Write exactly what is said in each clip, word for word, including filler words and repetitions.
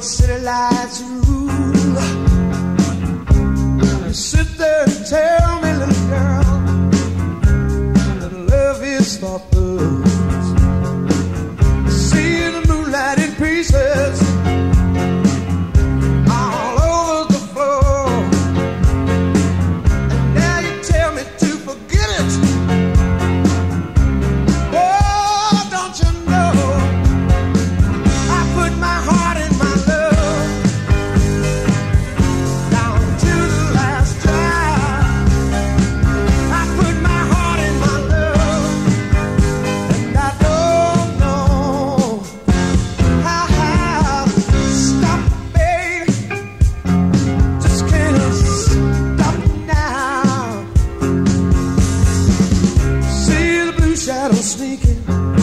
city lights rule. You sit there and tell me, little girl, that love is for fools. See the moonlight in pieces all over the floor, and now you tell me to forget it. Oh, don't you know I put my heart in my love down to the last drop. I put my heart in my love, and I don't know how to stop, baby. Just can't stop now. See the blue shadows sneaking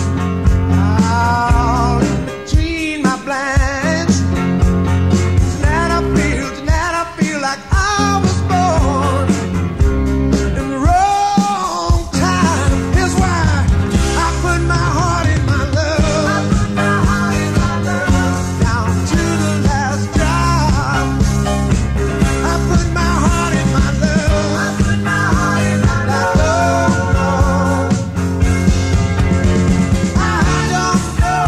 out in between my blinds. Tonight I feel, tonight I feel like I was born in the wrong time. Here's why. I put my heart in my love. I put my heart in my love down to the last drop. I put my heart in my love. I put my heart in my love. I don't know. I don't know.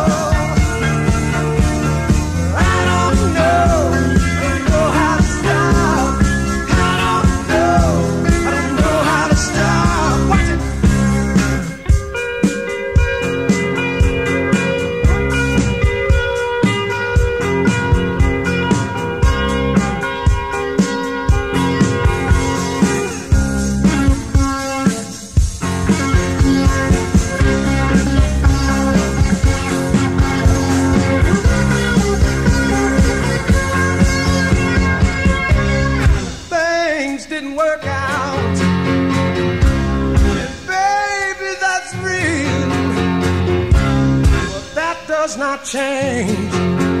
I don't know. Don't know how to stop. I don't know. I don't know how to stop. Watch it. Things didn't work out, and baby, that's real. But that does not change